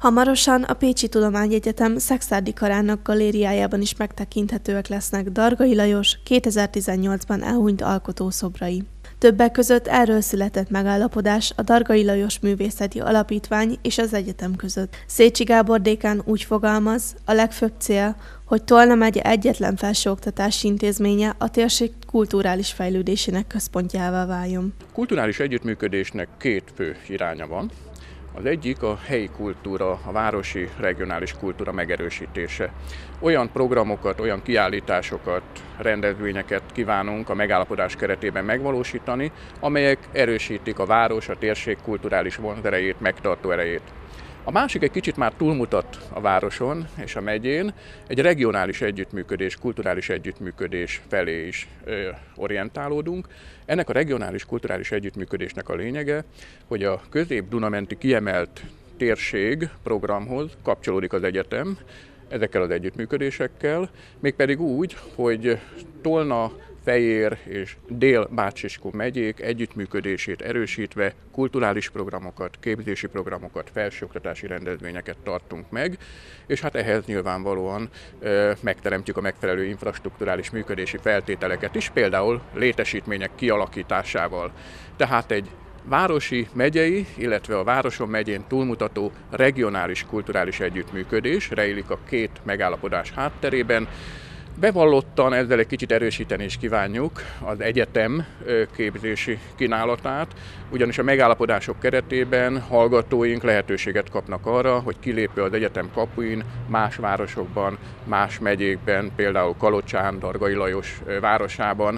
Hamarosan a Pécsi Tudományegyetem Szekszárdi Karának galériájában is megtekinthetőek lesznek Dargai Lajos 2018-ban elhunyt alkotószobrai. Többek között erről született megállapodás a Dargai Lajos Művészeti Alapítvány és az egyetem között. Szécsi Gábor dékán úgy fogalmaz, a legfőbb cél, hogy Tolna megye egyetlen felsőoktatási intézménye a térség kulturális fejlődésének központjává váljon. Kulturális együttműködésnek két fő iránya van. Az egyik a helyi kultúra, a városi regionális kultúra megerősítése. Olyan programokat, olyan kiállításokat, rendezvényeket kívánunk a megállapodás keretében megvalósítani, amelyek erősítik a város, a térség kulturális vonzerejét, megtartó erejét. A másik egy kicsit már túlmutat a városon és a megyén, egy regionális együttműködés, kulturális együttműködés felé is orientálódunk. Ennek a regionális kulturális együttműködésnek a lényege, hogy a közép-dunamenti kiemelt térség programhoz kapcsolódik az egyetem, ezekkel az együttműködésekkel, mégpedig úgy, hogy Tolna, Fejér és Dél-Bács-Kiskun megyék együttműködését erősítve kulturális programokat, képzési programokat, felsőoktatási rendezvényeket tartunk meg, és hát ehhez nyilvánvalóan megteremtjük a megfelelő infrastrukturális működési feltételeket is, például létesítmények kialakításával. Tehát egy városi, megyei, illetve a városon megyén túlmutató regionális kulturális együttműködés rejlik a két megállapodás hátterében. Bevallottan ezzel egy kicsit erősíteni is kívánjuk az egyetem képzési kínálatát, ugyanis a megállapodások keretében hallgatóink lehetőséget kapnak arra, hogy kilépve az egyetem kapuin más városokban, más megyékben, például Kalocsán, Dargai Lajos városában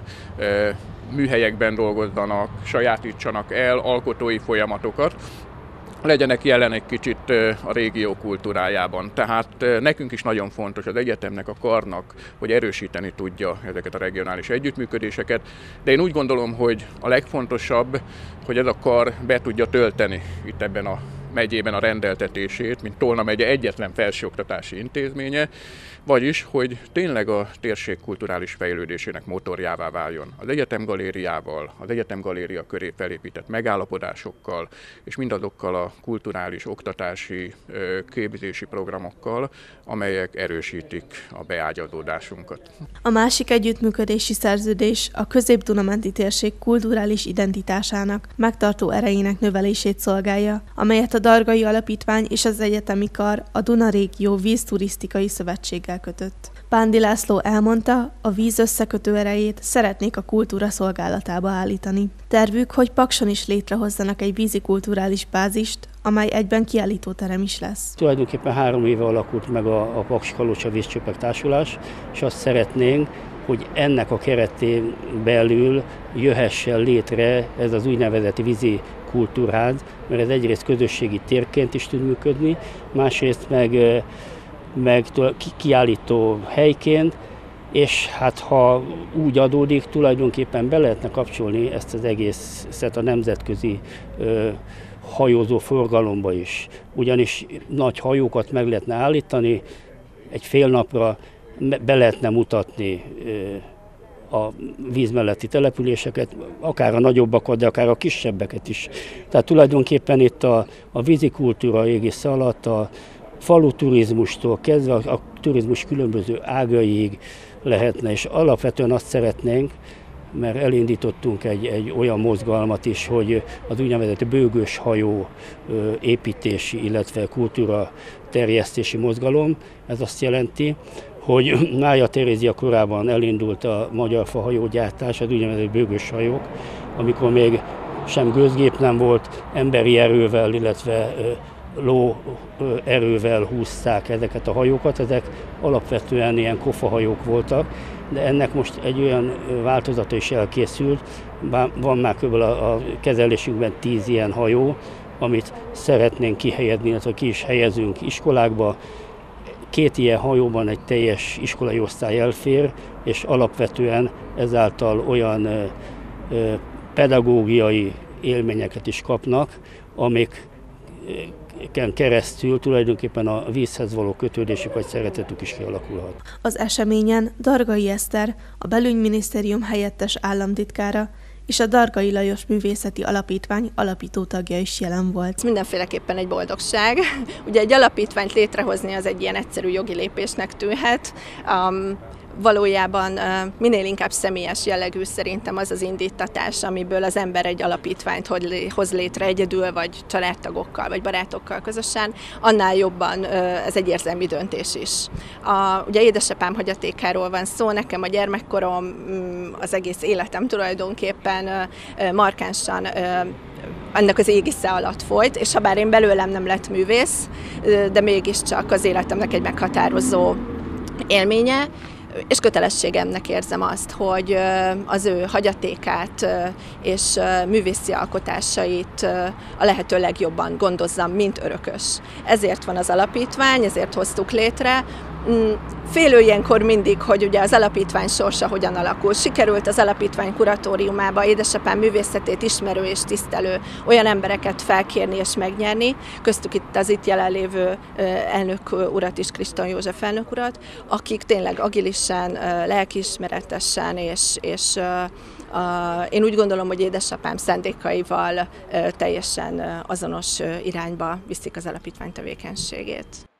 műhelyekben dolgozzanak, sajátítsanak el alkotói folyamatokat, legyenek jelen egy kicsit a régió kultúrájában. Tehát nekünk is nagyon fontos, az egyetemnek, a karnak, hogy erősíteni tudja ezeket a regionális együttműködéseket, de én úgy gondolom, hogy a legfontosabb, hogy ez a kar be tudja tölteni itt ebben a megyében a rendeltetését, mint Tolna megye egyetlen felsőoktatási intézménye, vagyis, hogy tényleg a térség kulturális fejlődésének motorjává váljon. Az egyetem galériával, az egyetem galéria köré felépített megállapodásokkal, és mindazokkal a kulturális, oktatási, képzési programokkal, amelyek erősítik a beágyazódásunkat. A másik együttműködési szerződés a közép-dunamenti térség kulturális identitásának, megtartó erejének növelését szolgálja, amelyet a Dargai Alapítvány és az egyetemi kar a Duna Régió Vízturisztikai Szövetséggel kötött. Pándi László elmondta, a víz összekötő erejét szeretnék a kultúra szolgálatába állítani. Tervük, hogy Pakson is létrehozzanak egy vízikulturális bázist, amely egyben kiállítóterem is lesz. Tulajdonképpen 3 éve alakult meg a Paks-Kalocsa Vízcsöpek Társulás, és azt szeretnénk, hogy ennek a keretén belül jöhessen létre ez az úgynevezett vízi kultúrház, mert ez egyrészt közösségi térként is tud működni, másrészt meg kiállító helyként, és hát ha úgy adódik, tulajdonképpen be lehetne kapcsolni ezt az egészet a nemzetközi hajózó forgalomba is. Ugyanis nagy hajókat meg lehetne állítani, egy fél napra be lehetne mutatni a víz melletti településeket, akár a nagyobbakat, de akár a kisebbeket is. Tehát tulajdonképpen itt a vízikultúra égisze alatt a falu turizmustól kezdve a turizmus különböző ágaiig lehetne, és alapvetően azt szeretnénk, mert elindítottunk egy olyan mozgalmat is, hogy az úgynevezett bőgős hajó építési, illetve kultúra terjesztési mozgalom. Ez azt jelenti, hogy Mária Terézia korában elindult a magyar fahajógyártás, az úgynevezett bőgős hajók, amikor még sem gőzgép nem volt, emberi erővel, illetve ló erővel húzták ezeket a hajókat, ezek alapvetően ilyen kofahajók voltak, de ennek most egy olyan változata is elkészült, van már kb. A kezelésünkben 10 ilyen hajó, amit szeretnénk kihelyezni, illetve ki is helyezünk iskolákba. 2 ilyen hajóban egy teljes iskolai osztály elfér, és alapvetően ezáltal olyan pedagógiai élményeket is kapnak, amik keresztül tulajdonképpen a vízhez való kötődésük vagy szeretetük is kialakulhat. Az eseményen Dargai Eszter, a Belügyminisztérium helyettes államtitkára, és a Dargai Lajos Művészeti Alapítvány alapító tagja is jelen volt. Ez mindenféleképpen egy boldogság. Ugye egy alapítványt létrehozni az egy ilyen egyszerű jogi lépésnek tűnhet. Valójában minél inkább személyes jellegű szerintem az az indítatás, amiből az ember egy alapítványt hoz létre egyedül, vagy családtagokkal, vagy barátokkal közösen, annál jobban ez egy érzelmi döntés is. Ugye édesapám hagyatékáról van szó, nekem a gyermekkorom, az egész életem tulajdonképpen markánsan ennek az égisze alatt folyt, és habár én belőlem nem lett művész, de mégiscsak az életemnek egy meghatározó élménye, és kötelességemnek érzem azt, hogy az ő hagyatékát és művészi alkotásait a lehető legjobban gondozzam, mint örökös. Ezért van az alapítvány, ezért hoztuk létre. Félő ilyenkor mindig, hogy ugye az alapítvány sorsa hogyan alakul. Sikerült az alapítvány kuratóriumába édesapám művészetét ismerő és tisztelő olyan embereket felkérni és megnyerni, köztük itt az itt jelenlévő elnök urat is, Kriston József elnök urat, akik tényleg agilisen, lelkiismeretesen és én úgy gondolom, hogy édesapám szándékaival teljesen azonos irányba viszik az alapítvány tevékenységét.